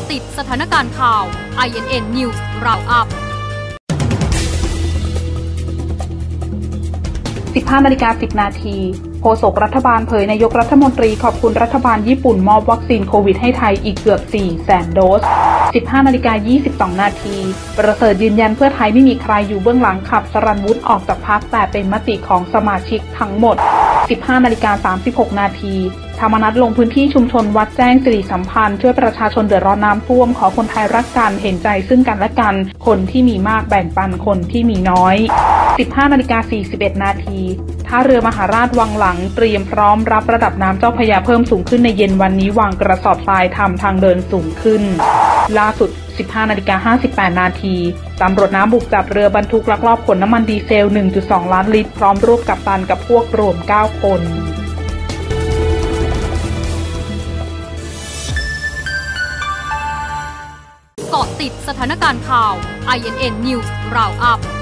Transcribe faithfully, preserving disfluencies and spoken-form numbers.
ติดสถานการณ์ข่าว ไอ เอ็น เอ็น News Roundup สิบห้านาฬิกาสิบนาทีโฆษกรัฐบาลเผยนายกรัฐมนตรีขอบคุณรัฐบาลญี่ปุ่นมอบวัคซีนโควิดให้ไทยอีกเกือบ สี่แสน โดส สิบห้านาฬิกายี่สิบสองนาทีประเสริฐยืนยันเพื่อไทยไม่มีใครอยู่เบื้องหลังขับสรัญวุฒิออกจากพรรคแต่เป็นมติของสมาชิกทั้งหมด สิบห้านาฬิกาสามสิบหกนาทีธรรมนัสลงพื้นที่ชุมชนวัดแจ้งสิริสัมพันธ์ช่วยประชาชนเดือดร้อนน้ำท่วมขอคนไทยรักกันเห็นใจซึ่งกันและกันคนที่มีมากแบ่งปันคนที่มีน้อย สิบห้านาฬิกาสี่สิบเอ็ดนาทีท่าเรือมหาราชวังหลังเตรียมพร้อมรับระดับน้ำเจ้าพระยาเพิ่มสูงขึ้นในเย็นวันนี้วางกระสอบทรายทำทางเดินสูงขึ้นล่าสุด สิบห้านาฬิกาห้าสิบแปดนาทีตำรวจน้ำบุกจับเรือบรรทุกลักลอบขนน้ำมันดีเซล หนึ่งจุดสอง ล้านลิตรพร้อมรวบกัปตันกับพวกรวมเก้าคนเกาะติดสถานการณ์ข่าว ไอ เอ็น เอ็น News Roundup